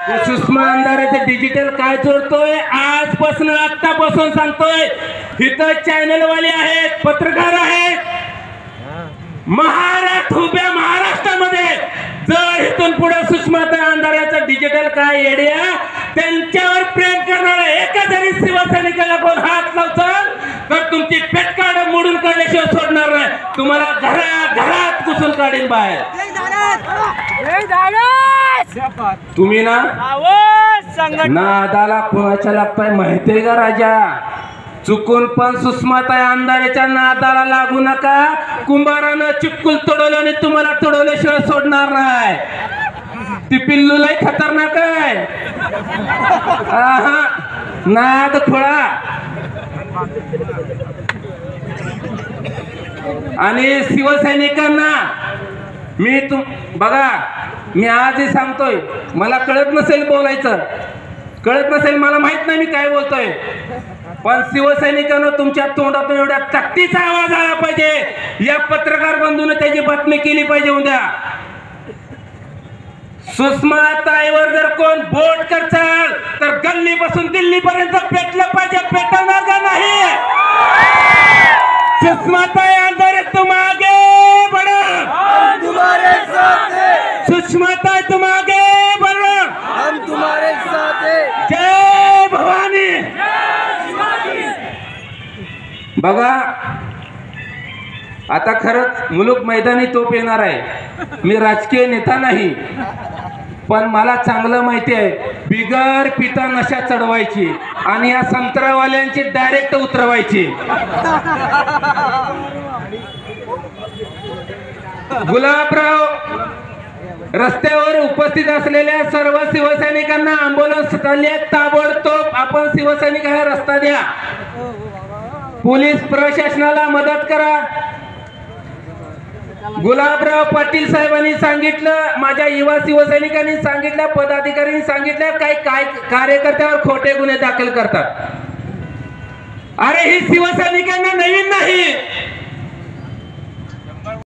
Sushma अंधारेचे digital काय चोरतोय आजपासून आतापासून सांगतोय. इथं चॅनल वाले आहेत, पत्रकार आहेत. उभ्या महाराष्ट्रामध्ये जर इथून पुढे सुषमाताई अंधारेचं डिजिटल काय येड्या त्यांच्यावर प्रेम करणारा एका जरी शिवसैनिकाला कोण हात लावचाल तर तुमची पेटकाड मोडून काढल्याशिवाय सोडणार नाही. तुम्हाला घरात घुसून काढील बाहेर. तुम्ही ना नादाला कोणाच्या लागताय माहितीये का राजा? चुकून पण सुषमाताई अंधारेच्या नादाला लागू नका. कुंभारानं चिपकुल तोडवलं आणि तुम्हाला तोडवल्याशिवाय सोडणार नाही. ती पिल्लू लय खतरनाक आहे. नाद थोडा. आणि शिवसैनिकांना बघा मी आजही सांगतोय, मला कळत नसेल बोलायचं, कळत नसेल, मला माहित नाही मी काय बोलतोय, पण शिवसैनिकांना तुमच्या तोंडातून एवढ्या ताकदीचा आवाज आला पाहिजे. या पत्रकार बंधूने त्याची बातमी केली पाहिजे. उद्या सुषमाताईवर जर कोण बोट करचाल तर गल्लीपासून दिल्लीपर्यंत पेटलं पाहिजे. पेटवणार का नाही? सुषमाताई अंधारे तुम आगे बढ़ो, हम तुम्हारे साथ हैं. सुषमाताई तुम आगे बढ़ो, हम तुम्हारे साथ हैं. जय भवानी. बघा आता खरंच मुलूक मैदानी तोप येणार आहे. मी राजकीय नेता नाही, पण मला चांगलं माहिती आहे बिगर पिता नशा चढवायची आणि या संत्रावाल्यांची डायरेक्ट उतरवायची. गुलाबराव रस्त्यावर उपस्थित असलेल्या सर्व शिवसैनिकांना अँब्युलन्स ताबडतोब आपण शिवसैनिकांना रस्ता द्या. पोलीस प्रशासनाला मदत करा. गुलाबराव पाटील साहेबांनी सांगितलं, माझ्या युवा शिवसैनिकांनी सांगितलं, पदाधिकाऱ्यांनी सांगितलं, काय कार्यकर्त्यावर खोटे गुन्हे दाखल करतात. अरे ही शिवसैनिकांना नवीन नाही,